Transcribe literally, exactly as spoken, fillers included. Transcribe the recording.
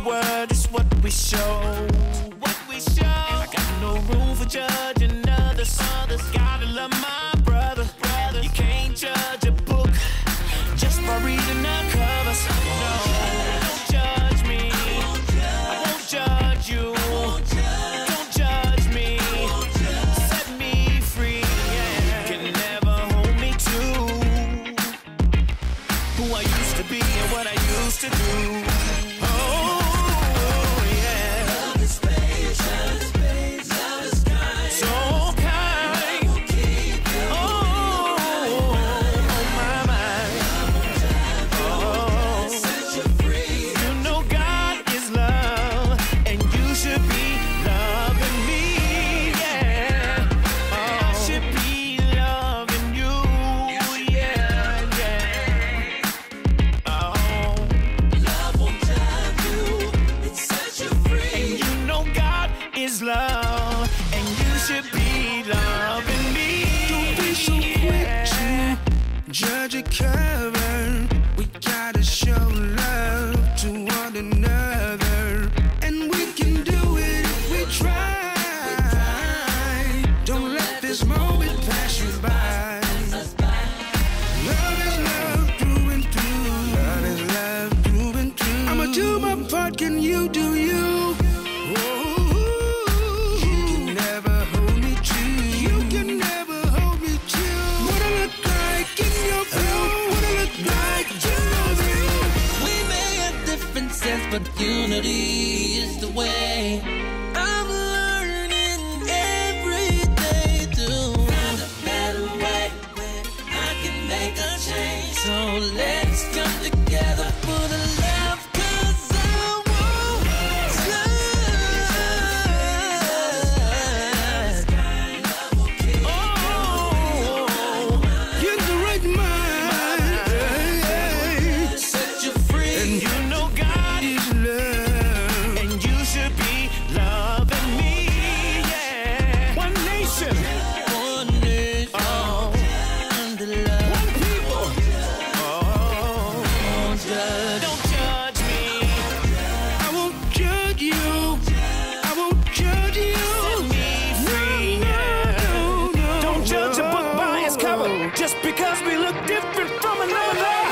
world is what we show. What we show. I got no room for judging others. Others gotta love my brother. Brother, you can't judge a book just by reading the covers. No, don't judge me. I won't judge you. Don't judge me. Set me free. Yeah. You can never hold me to who I used to be and what I used to do. Love, and you should be loving me. Don't be so quick to judge a cover. We gotta show love to one another, and we can do it if we try. Don't let this moment pass you by. Love is love through and through. Love is love through and through. I'ma do my part, can you do you? Oh. But unity is the way. I'm learning every day to find a better way. I can make a change. So let's come together for the love, 'cause I won't judge. Oh, get the right mind. Set you free. And you know God is love, and you should be loving me. Yeah, one nation, one nation, oh, under love, one people. Oh, don't judge, don't judge me. I won't judge you. I won't judge you. Set me free. Yeah. No, no, Don't judge a no. book by its cover just because we look different from another.